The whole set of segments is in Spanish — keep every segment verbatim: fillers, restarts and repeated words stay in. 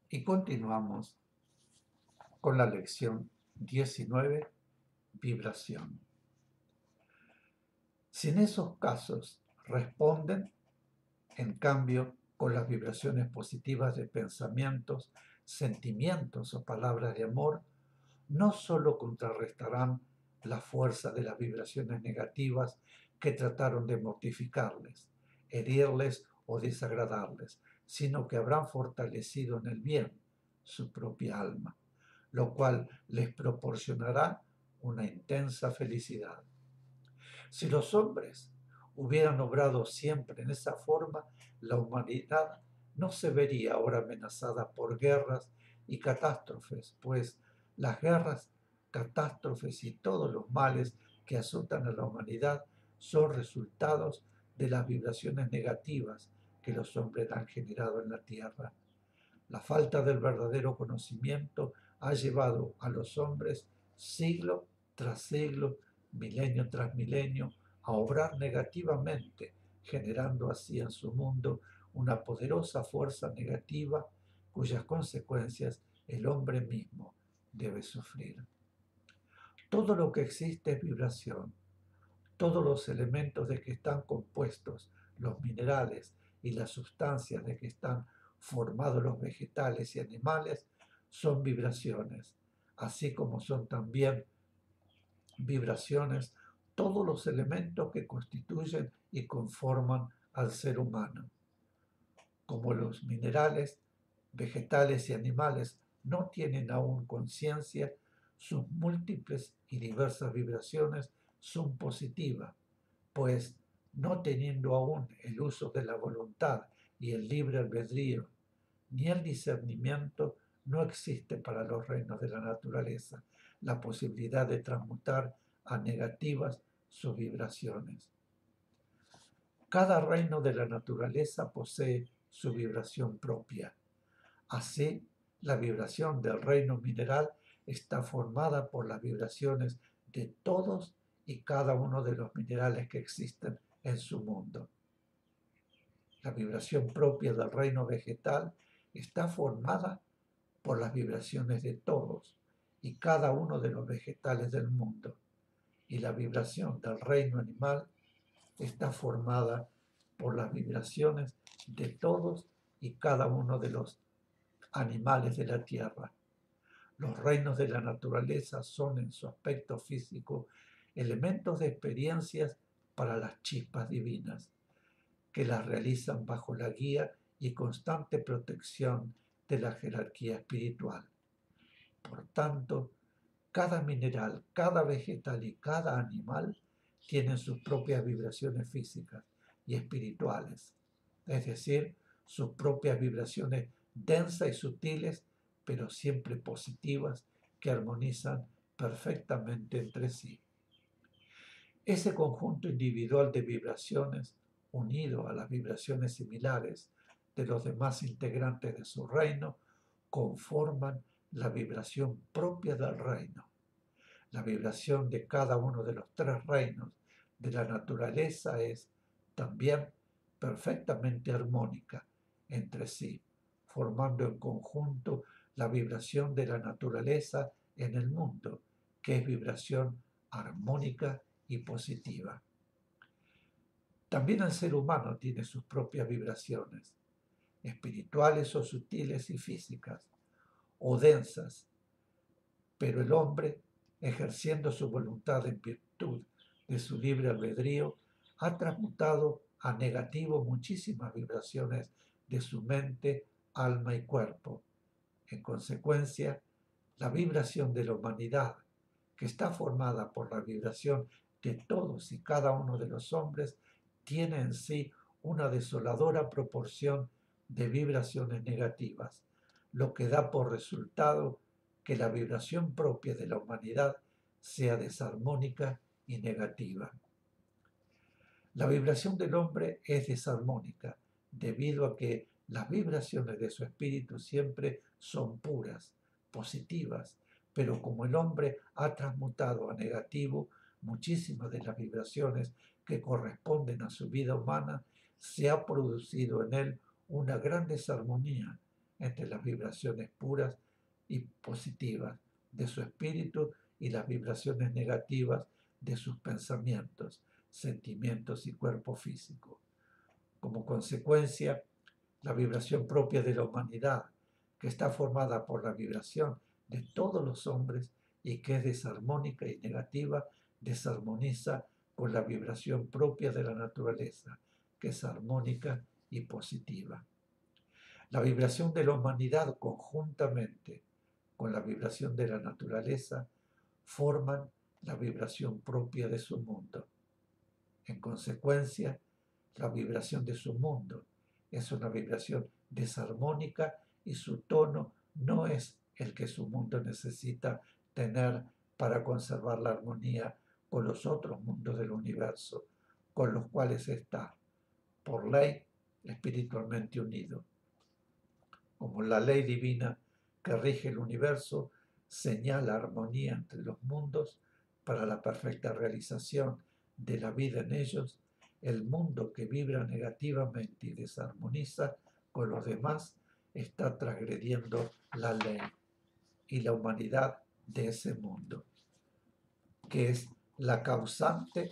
Y continuamos con la lección diecinueve, vibración. Si en esos casos responden, en cambio, con las vibraciones positivas de pensamientos, sentimientos o palabras de amor, no solo contrarrestarán la fuerza de las vibraciones negativas que trataron de mortificarles, herirles o desagradarles, sino que habrán fortalecido en el bien su propia alma, lo cual les proporcionará una intensa felicidad. Si los hombres hubieran obrado siempre en esa forma, la humanidad no se vería ahora amenazada por guerras y catástrofes, pues las guerras, catástrofes y todos los males que azotan a la humanidad son resultados de las vibraciones negativas que los hombres han generado en la tierra. La falta del verdadero conocimiento ha llevado a los hombres siglo tras siglo, milenio tras milenio, a obrar negativamente, generando así en su mundo una poderosa fuerza negativa cuyas consecuencias el hombre mismo debe sufrir. Todo lo que existe es vibración. Todos los elementos de que están compuestos los minerales y las sustancias de que están formados los vegetales y animales son vibraciones, así como son también vibraciones todos los elementos que constituyen y conforman al ser humano. Como los minerales, vegetales y animales no tienen aún conciencia, sus múltiples y diversas vibraciones son positivas, pues no teniendo aún el uso de la voluntad y el libre albedrío, ni el discernimiento, no existe para los reinos de la naturaleza la posibilidad de transmutar a negativas sus vibraciones. Cada reino de la naturaleza posee su vibración propia. Así, la vibración del reino mineral está formada por las vibraciones de todos y cada uno de los minerales que existen en su mundo. La vibración propia del reino vegetal está formada por las vibraciones de todos y cada uno de los vegetales del mundo. Y la vibración del reino animal está formada por las vibraciones de todos y cada uno de los animales de la tierra. Los reinos de la naturaleza son en su aspecto físico elementos de experiencias para las chispas divinas, que las realizan bajo la guía y constante protección de la jerarquía espiritual. Por tanto, cada mineral, cada vegetal y cada animal tienen sus propias vibraciones físicas y espirituales, es decir, sus propias vibraciones densas y sutiles, pero siempre positivas, que armonizan perfectamente entre sí. Ese conjunto individual de vibraciones, unido a las vibraciones similares de los demás integrantes de su reino, conforman la vibración propia del reino. La vibración de cada uno de los tres reinos de la naturaleza es también perfectamente armónica entre sí, formando en conjunto la vibración de la naturaleza en el mundo, que es vibración armónica y positiva. También el ser humano tiene sus propias vibraciones, espirituales o sutiles y físicas, o densas, pero el hombre, ejerciendo su voluntad en virtud de su libre albedrío, ha transmutado a negativo muchísimas vibraciones de su mente, alma y cuerpo. En consecuencia, la vibración de la humanidad, que está formada por la vibración de todos y cada uno de los hombres, tiene en sí una desoladora proporción de vibraciones negativas, lo que da por resultado que la vibración propia de la humanidad sea desarmónica y negativa. La vibración del hombre es desarmónica debido a que las vibraciones de su espíritu siempre son puras, positivas, pero como el hombre ha transmutado a negativo muchísimas de las vibraciones que corresponden a su vida humana, se ha producido en él una gran desarmonía entre las vibraciones puras y positivas de su espíritu y las vibraciones negativas de sus pensamientos, sentimientos y cuerpo físico. Como consecuencia, la vibración propia de la humanidad, que está formada por la vibración de todos los hombres y que es desarmónica y negativa, desarmoniza con la vibración propia de la naturaleza, que es armónica y positiva. La vibración de la humanidad conjuntamente con la vibración de la naturaleza forman la vibración propia de su mundo. En consecuencia, la vibración de su mundo es una vibración desarmónica y su tono no es el que su mundo necesita tener para conservar la armonía con los otros mundos del universo, con los cuales está, por ley, espiritualmente unido. Como la ley divina que rige el universo señala armonía entre los mundos para la perfecta realización de la vida en ellos, el mundo que vibra negativamente y desarmoniza con los demás está transgrediendo la ley y la humanidad de ese mundo, que es la causante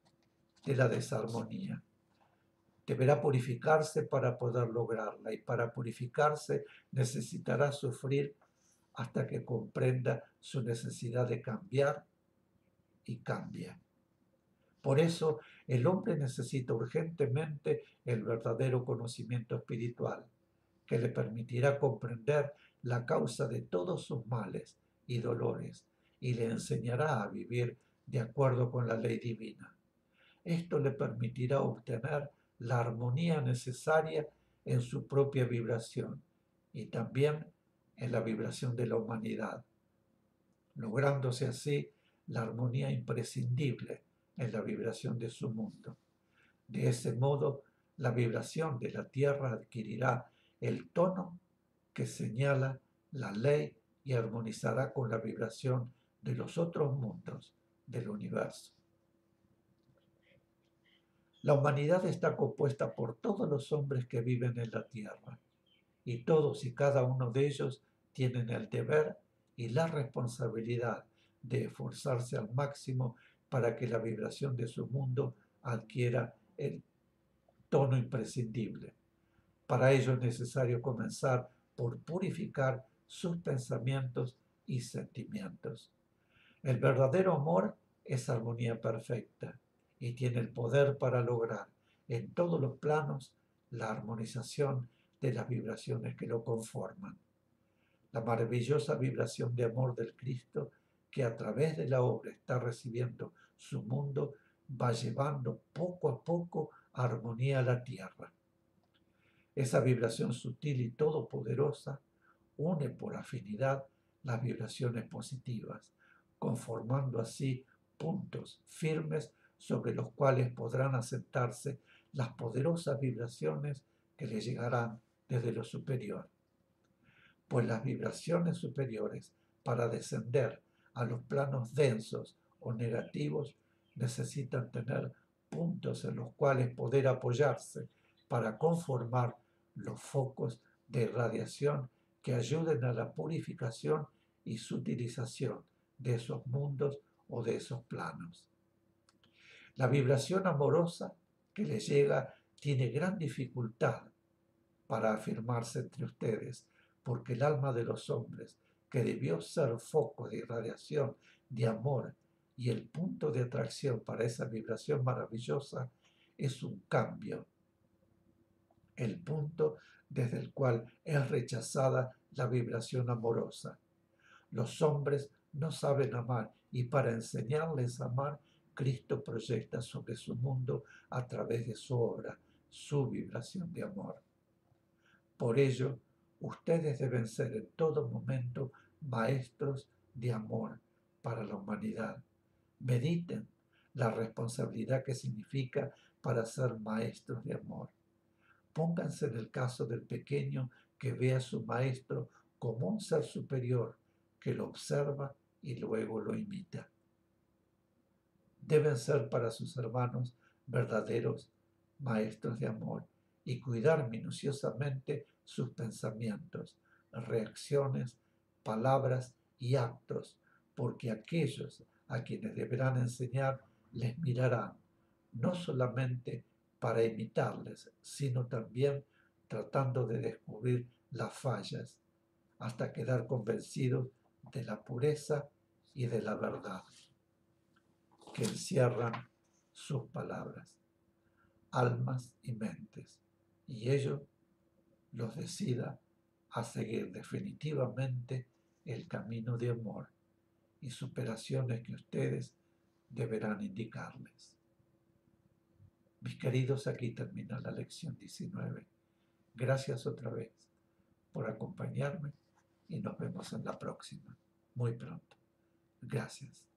de la desarmonía. Deberá purificarse para poder lograrla y para purificarse necesitará sufrir hasta que comprenda su necesidad de cambiar y cambia. Por eso el hombre necesita urgentemente el verdadero conocimiento espiritual, que le permitirá comprender la causa de todos sus males y dolores y le enseñará a vivir de acuerdo con la ley divina. Esto le permitirá obtener la armonía necesaria en su propia vibración y también en la vibración de la humanidad, lográndose así la armonía imprescindible en la vibración de su mundo. De ese modo, la vibración de la Tierra adquirirá el tono que señala la ley y armonizará con la vibración de los otros mundos del universo. La humanidad está compuesta por todos los hombres que viven en la Tierra, y todos y cada uno de ellos tienen el deber y la responsabilidad de esforzarse al máximo para que la vibración de su mundo adquiera el tono imprescindible. Para ello es necesario comenzar por purificar sus pensamientos y sentimientos. El verdadero amor es armonía perfecta y tiene el poder para lograr en todos los planos la armonización de las vibraciones que lo conforman. La maravillosa vibración de amor del Cristo que a través de la obra está recibiendo su mundo va llevando poco a poco armonía a la tierra. Esa vibración sutil y todopoderosa une por afinidad las vibraciones positivas, conformando así puntos firmes sobre los cuales podrán asentarse las poderosas vibraciones que le llegarán desde lo superior. Pues las vibraciones superiores, para descender a los planos densos o negativos, necesitan tener puntos en los cuales poder apoyarse para conformar los focos de irradiación que ayuden a la purificación y sutilización de esos mundos o de esos planos. La vibración amorosa que les llega tiene gran dificultad para afirmarse entre ustedes, porque el alma de los hombres, que debió ser foco de irradiación, de amor y el punto de atracción para esa vibración maravillosa, es un cambio, el punto desde el cual es rechazada la vibración amorosa. Los hombres no saben amar y para enseñarles a amar, Cristo proyecta sobre su mundo a través de su obra, su vibración de amor. Por ello, ustedes deben ser en todo momento maestros de amor para la humanidad. Mediten la responsabilidad que significa para ser maestros de amor. Pónganse en el caso del pequeño que ve a su maestro como un ser superior que lo observa y luego lo imita. Deben ser para sus hermanos verdaderos maestros de amor y cuidar minuciosamente sus pensamientos, reacciones, palabras y actos, porque aquellos a quienes deberán enseñar les mirarán, no solamente para imitarles, sino también tratando de descubrir las fallas, hasta quedar convencidos de la pureza y de la verdad que encierran sus palabras, almas y mentes, y ello los decida a seguir definitivamente el camino de amor y superaciones que ustedes deberán indicarles. Mis queridos, aquí termina la lección diecinueve. Gracias otra vez por acompañarme y nos vemos en la próxima, muy pronto. Gracias.